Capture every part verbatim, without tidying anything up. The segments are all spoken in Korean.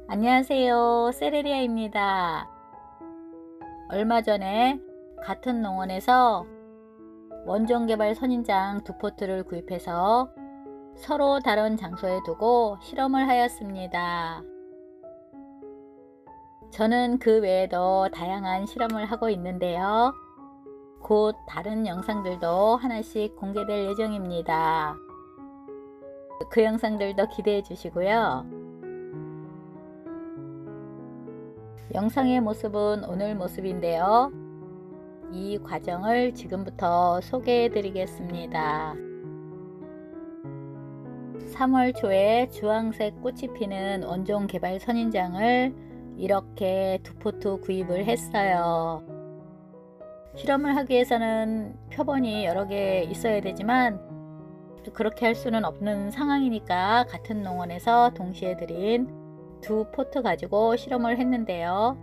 안녕하세요. 세레리아입니다. 얼마 전에 같은 농원에서 원종 개발 선인장 두 포트를 구입해서 서로 다른 장소에 두고 실험을 하였습니다. 저는 그 외에도 다양한 실험을 하고 있는데요. 곧 다른 영상들도 하나씩 공개될 예정입니다. 그 영상들도 기대해 주시고요. 영상의 모습은 오늘 모습인데요. 이 과정을 지금부터 소개해 드리겠습니다. 삼월 초에 주황색 꽃이 피는 원종 개발 선인장을 이렇게 두 포트 구입을 했어요. 실험을 하기 위해서는 표본이 여러 개 있어야 되지만 그렇게 할 수는 없는 상황이니까 같은 농원에서 동시에 들인 두 포트 가지고 실험을 했는데요.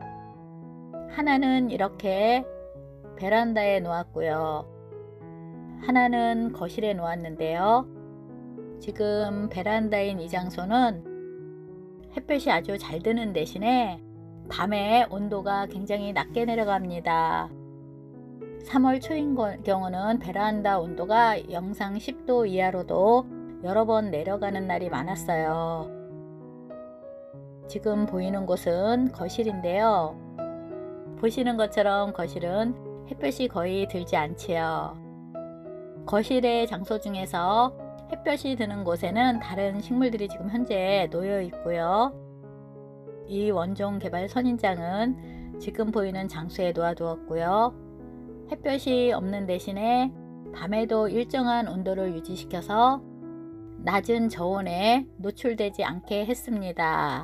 하나는 이렇게 베란다에 놓았고요. 하나는 거실에 놓았는데요. 지금 베란다인 이 장소는 햇볕이 아주 잘 드는 대신에 밤에 온도가 굉장히 낮게 내려갑니다. 삼월 초인 경우는 베란다 온도가 영상 십 도 이하로도 여러 번 내려가는 날이 많았어요. 지금 보이는 곳은 거실인데요. 보시는 것처럼 거실은 햇볕이 거의 들지 않지요. 거실의 장소 중에서 햇볕이 드는 곳에는 다른 식물들이 지금 현재 놓여 있고요. 이 원종 개발 선인장은 지금 보이는 장소에 놓아두었고요. 햇볕이 없는 대신에 밤에도 일정한 온도를 유지시켜서 낮은 저온에 노출되지 않게 했습니다.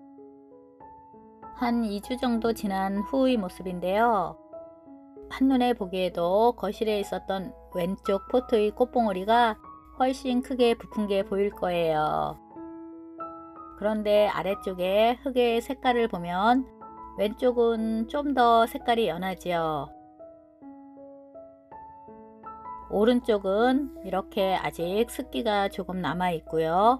한 이 주 정도 지난 후의 모습인데요. 한눈에 보기에도 거실에 있었던 왼쪽 포트의 꽃봉오리가 훨씬 크게 부푼 게 보일 거예요. 그런데 아래쪽에 흙의 색깔을 보면 왼쪽은 좀 더 색깔이 연하지요. 오른쪽은 이렇게 아직 습기가 조금 남아 있고요.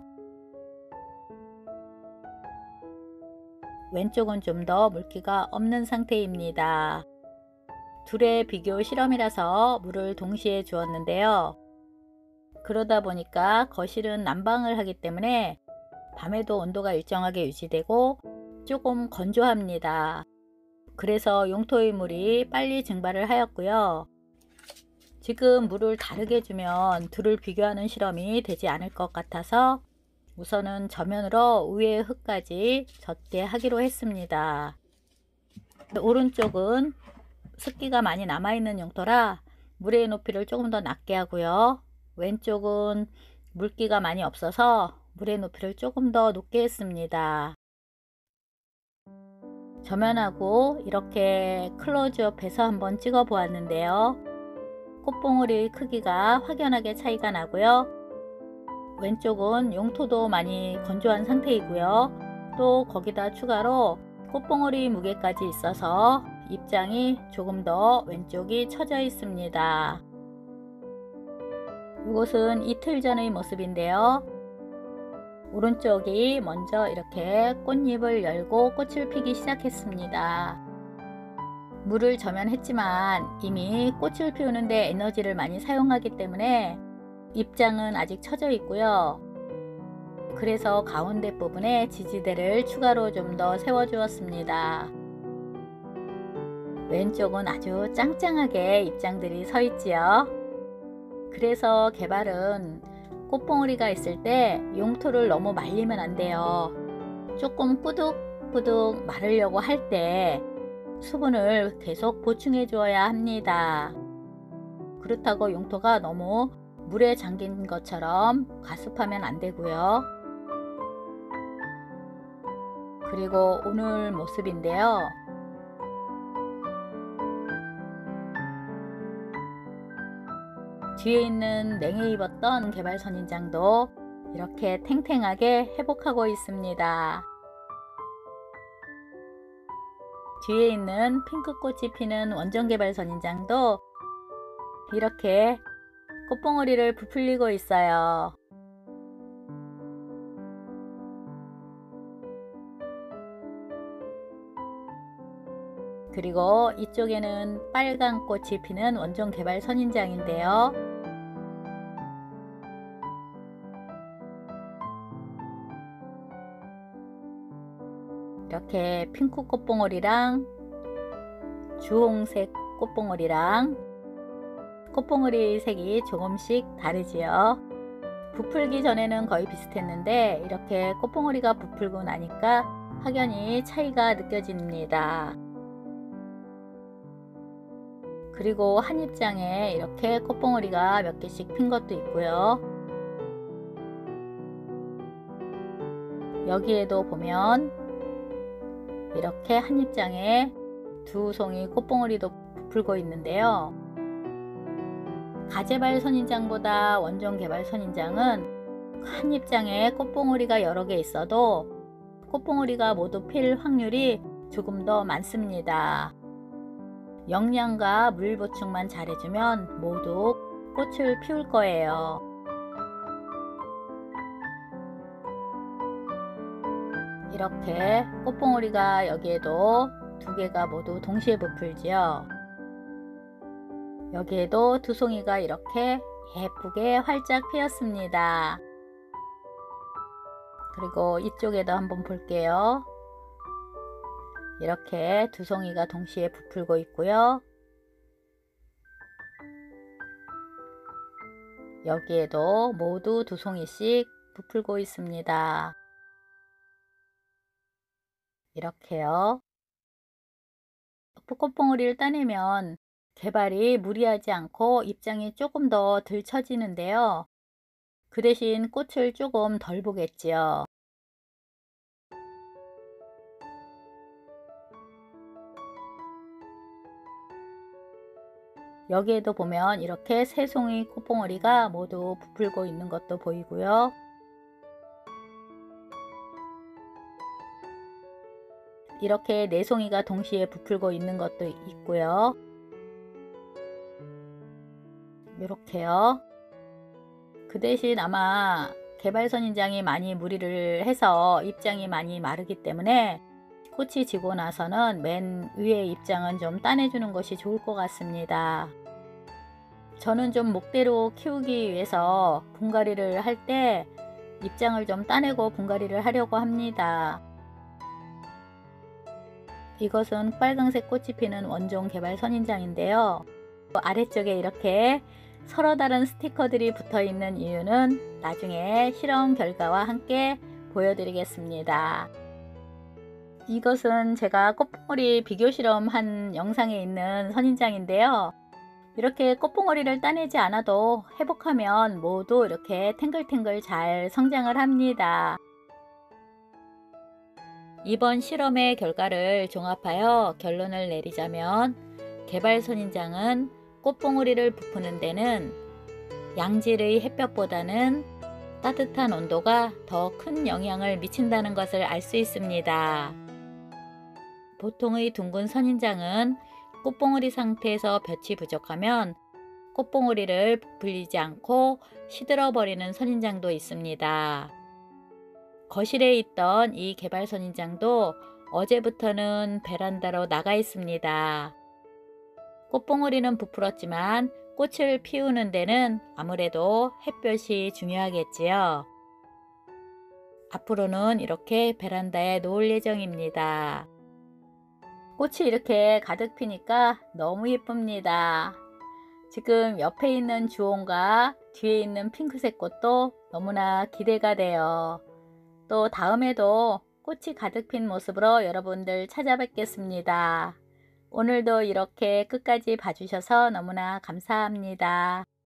왼쪽은 좀 더 물기가 없는 상태입니다. 둘의 비교 실험이라서 물을 동시에 주었는데요. 그러다 보니까 거실은 난방을 하기 때문에 밤에도 온도가 일정하게 유지되고 조금 건조합니다. 그래서 용토의 물이 빨리 증발을 하였고요. 지금 물을 다르게 주면 둘을 비교하는 실험이 되지 않을 것 같아서 우선은 저면으로 위에 흙까지 젖게 하기로 했습니다. 오른쪽은 습기가 많이 남아있는 용토라 물의 높이를 조금 더 낮게 하고요. 왼쪽은 물기가 많이 없어서 물의 높이를 조금 더 높게 했습니다. 저면하고 이렇게 클로즈업해서 한번 찍어 보았는데요. 꽃봉오리의 크기가 확연하게 차이가 나고요. 왼쪽은 용토도 많이 건조한 상태이고요. 또 거기다 추가로 꽃봉오리 무게까지 있어서 입장이 조금 더 왼쪽이 처져 있습니다. 이것은 이틀 전의 모습인데요. 오른쪽이 먼저 이렇게 꽃잎을 열고 꽃을 피기 시작했습니다. 물을 저면했지만 이미 꽃을 피우는데 에너지를 많이 사용하기 때문에 입장은 아직 처져 있고요. 그래서 가운데 부분에 지지대를 추가로 좀 더 세워 주었습니다. 왼쪽은 아주 짱짱하게 입장들이 서 있지요. 그래서 개발은 꽃봉오리가 있을 때 용토를 너무 말리면 안 돼요. 조금 꾸둑꾸둑 마르려고 할 때 수분을 계속 보충해 주어야 합니다. 그렇다고 용토가 너무 물에 잠긴 것처럼 가습하면 안 되고요. 그리고 오늘 모습인데요. 뒤에 있는 냉해 입었던 개발 선인장도 이렇게 탱탱하게 회복하고 있습니다. 뒤에 있는 핑크꽃이 피는 원종 개발 선인장도 이렇게 꽃봉오리를 부풀리고 있어요. 그리고 이쪽에는 빨간 꽃이 피는 원종 개발 선인장인데요. 이렇게 핑크 꽃봉오리랑 주홍색 꽃봉오리랑 꽃봉오리 색이 조금씩 다르지요. 부풀기 전에는 거의 비슷했는데 이렇게 꽃봉오리가 부풀고 나니까 확연히 차이가 느껴집니다. 그리고 한 입장에 이렇게 꽃봉오리가 몇 개씩 핀 것도 있고요. 여기에도 보면 이렇게 한 입장에 두 송이 꽃봉오리도 부풀고 있는데요. 가재발 선인장보다 원종 개발 선인장은 한 입장에 꽃봉오리가 여러 개 있어도 꽃봉오리가 모두 필 확률이 조금 더 많습니다. 영양과 물 보충만 잘해주면 모두 꽃을 피울 거예요. 이렇게 꽃봉오리가 여기에도 두 개가 모두 동시에 부풀지요. 여기에도 두 송이가 이렇게 예쁘게 활짝 피었습니다. 그리고 이쪽에도 한번 볼게요. 이렇게 두 송이가 동시에 부풀고 있고요. 여기에도 모두 두 송이씩 부풀고 있습니다. 이렇게요. 꽃봉오리를 따내면 개발이 무리하지 않고 입장이 조금 더 덜 처지는데요. 그 대신 꽃을 조금 덜 보겠지요. 여기에도 보면 이렇게 세 송이 꽃봉오리가 모두 부풀고 있는 것도 보이고요. 이렇게 네 송이가 동시에 부풀고 있는 것도 있고요. 이렇게요. 그 대신 아마 개발 선인장이 많이 무리를 해서 입장이 많이 마르기 때문에 꽃이 지고 나서는 맨 위에 입장은 좀 따내주는 것이 좋을 것 같습니다. 저는 좀 목대로 키우기 위해서 분갈이를 할 때 입장을 좀 따내고 분갈이를 하려고 합니다. 이것은 빨강색 꽃이 피는 원종 개발 선인장인데요. 아래쪽에 이렇게 서로 다른 스티커들이 붙어 있는 이유는 나중에 실험 결과와 함께 보여드리겠습니다. 이것은 제가 꽃봉오리 비교 실험한 영상에 있는 선인장인데요. 이렇게 꽃봉오리를 따내지 않아도 회복하면 모두 이렇게 탱글탱글 잘 성장을 합니다. 이번 실험의 결과를 종합하여 결론을 내리자면 개발 선인장은 꽃봉오리를 부푸는 데는 양질의 햇볕보다는 따뜻한 온도가 더 큰 영향을 미친다는 것을 알 수 있습니다. 보통의 둥근 선인장은 꽃봉오리 상태에서 볕이 부족하면 꽃봉오리를 부풀리지 않고 시들어 버리는 선인장도 있습니다. 거실에 있던 이 개발 선인장도 어제부터는 베란다로 나가 있습니다. 꽃봉오리는 부풀었지만 꽃을 피우는 데는 아무래도 햇볕이 중요하겠지요. 앞으로는 이렇게 베란다에 놓을 예정입니다. 꽃이 이렇게 가득 피니까 너무 예쁩니다. 지금 옆에 있는 주홍과 뒤에 있는 핑크색 꽃도 너무나 기대가 돼요. 또 다음에도 꽃이 가득 핀 모습으로 여러분들 찾아뵙겠습니다. 오늘도 이렇게 끝까지 봐주셔서 너무나 감사합니다.